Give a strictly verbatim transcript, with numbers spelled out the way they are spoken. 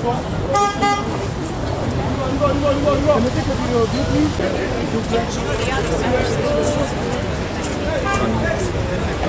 Can you take a video of you, please?